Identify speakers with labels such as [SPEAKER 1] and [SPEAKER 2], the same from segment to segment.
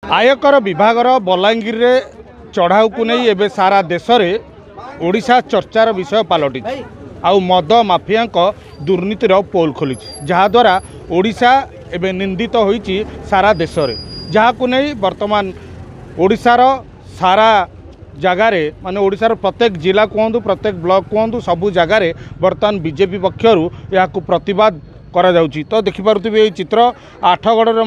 [SPEAKER 1] आयकर विभागर बलांगीर रे चढ़ाऊ को नहीं एवं सारा देश में ओडिशा चर्चार विषय पलटि आउ मद माफिया दुर्नीतिर पोल खोली जहाद्वारा ओडिशा एवं निंदित होईची सारा देश में जहाँ को नहीं वर्तमान ओडिशार सारा जगार माने ओडिशार प्रत्येक जिला कहतु प्रत्येक ब्लॉक कहतु सबू जगार बर्तमान बीजेपी पक्षर या प्रतिवाद करा जाउची। तो देखिपे ये चित्र आठगढ़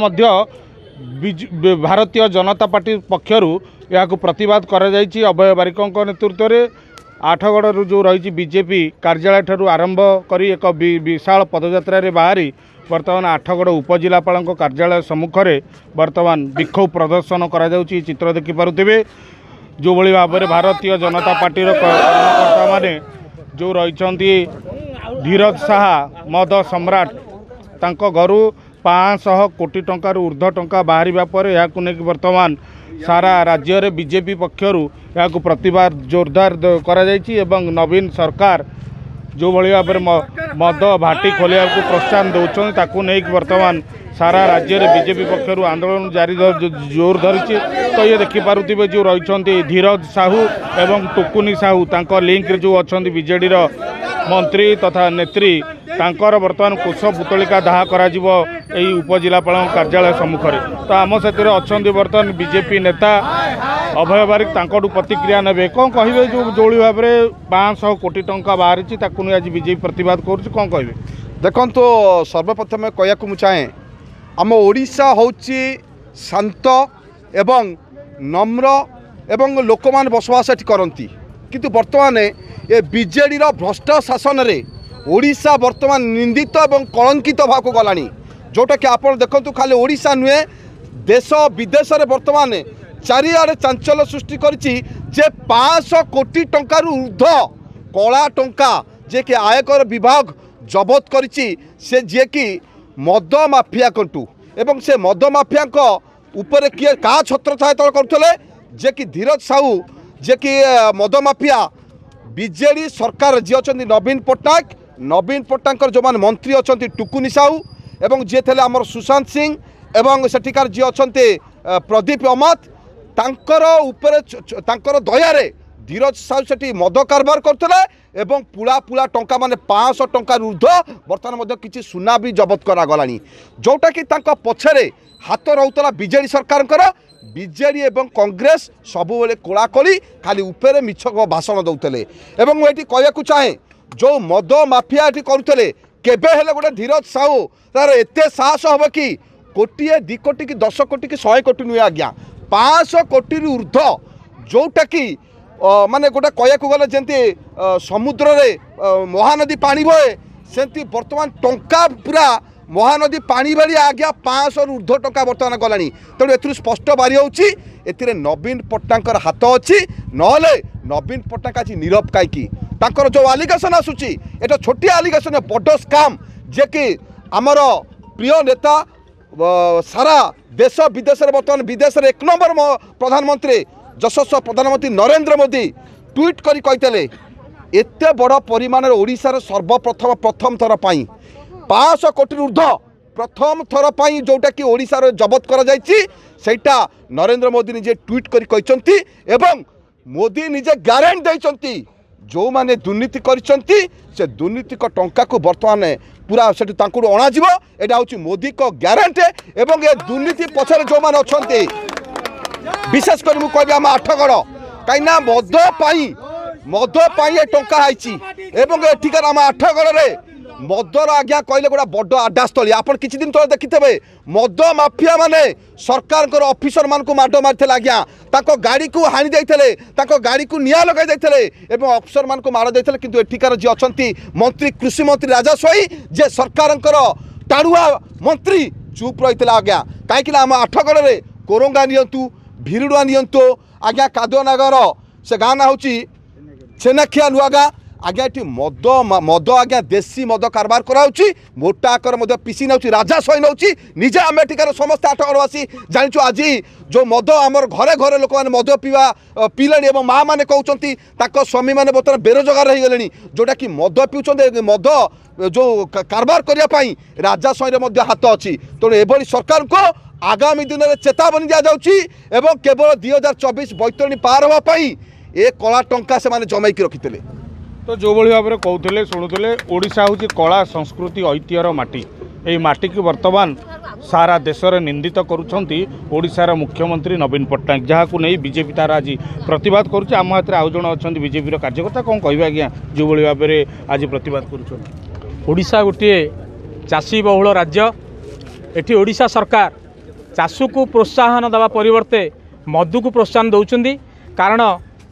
[SPEAKER 1] भारतीय जनता पार्टी पक्षर या प्रतिवाद करा जाइछि। अभय बारिकों नेतृत्व में आठगढ़ जो रही बीजेपी कार्यालय ठारू आरंभ कर एक विशाल पदयात्रा बाहरी वर्तमान आठगढ़ उपजिलापाल कार्यालय सम्मुख में वर्तमान विक्षोभ प्रदर्शन करा जाउछि। चित्र देखिपे जो भली भाव में भारतीय जनता पार्टी कार्यकर्ता माने जो रही धीरज साहा मद सम्राट तांको घरु 500 कोटी टंकार ऊर्ध्व टंका बाहर या वर्तमान सारा राज्य में बीजेपी पक्षर या प्रतिवाद जोरदार करा जाइछि एवं नवीन सरकार जो भली भाव में मद भाटी खोलिया को प्रोत्साहन दौरान ताकू नहीं वर्तमान सारा राज्य में बीजेपी पक्षर आंदोलन जारी जोर धरी। तो ये देखिपे जो रही धीरज साहू एवं टुकुनी साहू तांको लिंक जो अच्छा बीजेडी मंत्री तथा नेत्री तांकर वर्तमान कुश पुतलिका दाह करा उपजिलापाल कार्यालय सम्मुख में। तो आम साथी अच्छा वर्तमान बीजेपी नेता अभय बारिक तांकटू प्रतिक्रिया ने कौन कहे जो जोड़ी भाव में 500 कोटी टंका बाहरी आज बीजेपी प्रतिवाद कर कौन कहे
[SPEAKER 2] देखो। तो सर्वप्रथम कहूँ चाहे आम ओडिशा होची शांत एवं नम्र एवं लोक मैंने बसवास करती किंतु वर्तमान ये बीजेडी भ्रष्ट शासन रे ओडिशा वर्तमान निंदित एवं कलंकित भाग को गलानी जोटा कि आप देखु खाली ओडिशा नुहे देश विदेश में वर्तमान चारिआडे चांचल्य सृष्टि करिछि जे 500 कोटी टंकार ऊर्ध्व कला टंका जे कि आयकर विभाग जबत करिछि से जे कि मद माफिया कंटू एवं से मद माफिया ऊपर किए का छत्र छाया तल करथले जे कि धीरज साहू जे कि मद माफिया बीजेडी सरकार जी अच्छा नवीन पट्टनायक जो मान मंत्री अच्छा टुकुनी साहू एवं जी थे आमर सुशांत सिंह एवं सेठिकार जी अच्छा प्रदीप अमत तांकर दयारे धीरज साहू से मद कारबार करते एवं पुला पुला टंका माने 500 टंकार ऊर्ध्व बर्तमान किसी सुना भी जबत करागला जोटा कि पछरे हाथ रोला बीजेडी सरकार बीजेडी एवं कांग्रेस सबुबले कोलाकोली खाली उपरे मिछ भाषण दौले एवं ये कहूँ चाहे जो मद माफिया ये करुले केबे हेले गोटे धीरज साहू तार एते साहस हम कि कोटिए 2 कोटी कि 10 कोटी कि 100 कोटी नुहे आज्ञा 500 कोटी ऊर्ध्व जोटा कि माने गोटे कहू गले जमी समुद्र रे महानदी पानी बहे सेमती वर्तमान टंका पूरा महानदी पानी भाई आज्ञा 500 ऊर्ध्व टंका बर्तमान गलानी तेणु ए स्पष्ट बारी होची ए नवीन पट्टनायकर हाथ अच्छी नहले नवीन पट्टनायक आज नीरव कहीं तांकर जो आलिगेसन आसूची एटा छोटिया आलिगेसन बड़ स्काम जे कि आमर प्रिय नेता सारा देश विदेश में बर्तमान विदेश में 1 नंबर प्रधानमंत्री यशस्वी प्रधानमंत्री नरेंद्र मोदी ट्वीट करी कहते एते बड़ परिमाण ओडिशार सर्वप्रथम प्रथम थर 500 कोटी ऊर्ध्व प्रथम थर पर जोटा कि ओडिशार जबत करा नरेंद्र मोदी निजे ट्वीट करी कहते एवं मोदी निजे गारंटी देइचंती जो माने दुर्नीति करिसंती से दुर्नीति को टंका को वर्तमान पूरा से अणाजिव एटा हूँ मोदी को ग्यारंटी एवं ये दुर्नीति पछरे जो माने अछंती विशेष कर मुझे आम आठगढ़ कहीं मद ये टंका आईची एवं एठिकार आम आठगढ़ रे मदर आज्ञा कहले गोटा बड़ आड्डास्थली आप किसी दिन तले देखिथे मद माफिया माने सरकार ऑफिसर मान को माड मारी आज्ञा गाड़ी को हाणी देते गाड़ी को निया लगे देते अफिसर मान को माड़ देते किंतु एठिकार जी अच्छा मंत्री कृषि मंत्री राजा सोई जे सरकार टाणुआ मंत्री चुप रही आज्ञा कहीं आम आठगढ़ में कोरंगा नियंतु भिरुडुआ नियंतु आज्ञा कादुआनगर से गाँ ना हूँ छेनाखिया नुआ गाँ आज्ञा ये मद आज्ञा देशी मद कारबार कराऊँच मोटा आकर पिसी नौ राजा सही नौ निजे आम एठिकार समस्त आठगढ़वासी जाचु आज जो मद आमर घरे घरे लोक मैंने मद पीवा पीले माँ मैंने कहते स्वामी मैंने बर्तमान बेरोजगार हो गले जोटा कि मद पीछे मद जो कारबार करने राजा सही हाथ अच्छी तेणु एभली सरकार को आगामी दिन में चेतावनी दि जाउछि एवं केवल 2024 बैतरणी पार होगा पाई ए कला टंका से माने जमाइकी रखिथिले।
[SPEAKER 1] तो जो भली भाव में कहते शुणुले ओडिशा हूँ कला संस्कृति ऐतिह्यर माटी यही माटी की वर्तमान सारा देश में निंदित करुँचार मुख्यमंत्री नवीन पट्टनायक जहाँ को नहीं बीजेपी तार आज प्रतिवाद करुँच आम हाथ में आउ जन अच्छा बीजेपी कार्यकर्ता कौन कह आज्ञा जो भली भाव में आज प्रतिवाद करुँचा
[SPEAKER 3] गोटे चाषी बहुल राज्य एटी ओडिशा सरकार चाषू को प्रोत्साहन देवा परिवर्ते मधु को प्रोत्साहन दौरान कारण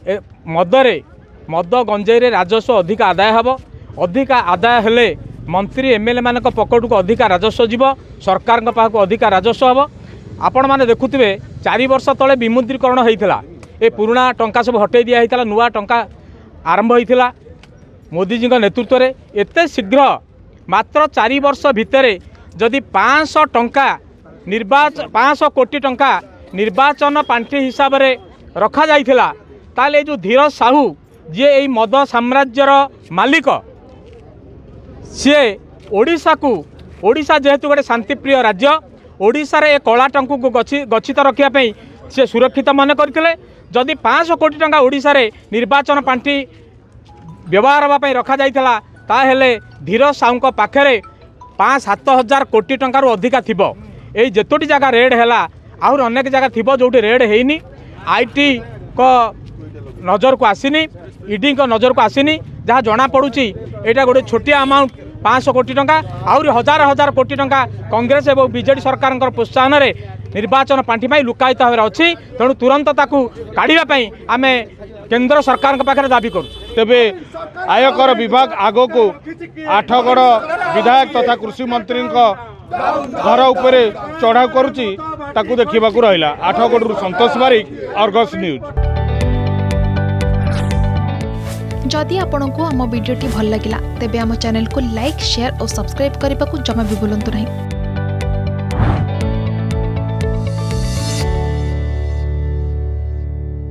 [SPEAKER 3] मद गंजेई राजस्व अधिक आदाय हम अधिक आदाय हेले मंत्री एमएलए मान पकेट को अधिक राजस्व जीव सरकार पाक अधिक राजस्व हम आपण मैंने देखुवे 4 वर्ष तले विमुद्रीकरण होता ए पुराणा टंका सब हटई दिया होता नुआ टंका आरंभ होता मोदीजी नेतृत्व में एत शीघ्र मात्र 4 वर्ष भितर जदि 500 टंका 500 कोटी टंका निर्वाचन पांठी हिसाब से रखा जाइथिला ताले जो धीरज साहू जी यही मद साम्राज्यर मालिक सी ओडिशा जेहेतु गोटे शांतिप्रिय राज्य ओडिशा रे कला टंकु को गच्छित रखापी सी सुरक्षित मन करते जदि 500 कोटी टंका ओडिशा रे निर्वाचन पांठी व्यवहार हाँपाई रखा जाइथिला ताहेले धीरज साहू पाखे 5-7 हजार कोटी टंका अधिका थी यही जेतोटी जगह रेड है आहुर अनेक जगह थी जो रेड होनी आईटी को नजर को आसीनी ईडी को नजर को आसीनी जहाँ जना पड़ुची एटा गोटे छोटिया अमाउंट 500 कोटी टंका आहुरी हजार हजार कोटी टंका कांग्रेस एवं बीजेडी सरकार प्रोत्साहन में निर्वाचन पांठी लुकायित भाव अच्छी तेणु तुरंत ताकू काढ़ापी आम केंद्र सरकार पाखे दाबी करूँ।
[SPEAKER 1] तेबे आयकर विभाग आग को आठगड़ विधायक तथा कृषि मंत्री घर उपरे चढ़ाऊ करुच्ची ताकू देखा रहा। Athgarh Santosh Barik, Argus news.
[SPEAKER 4] जदि आपंक आम भिडी भल लगा तेब आम चैनल को लाइक शेयर और सब्सक्राइब करने को जमा भी भूलु नहीं।